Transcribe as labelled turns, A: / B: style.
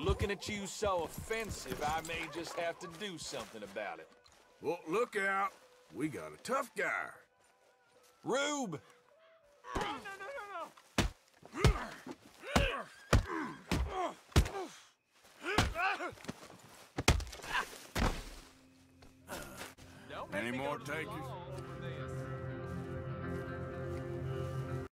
A: Looking at you so offensive, I may just have to do something about it.
B: Well, look out. We got a tough guy.
A: Rube!
B: Any more takers?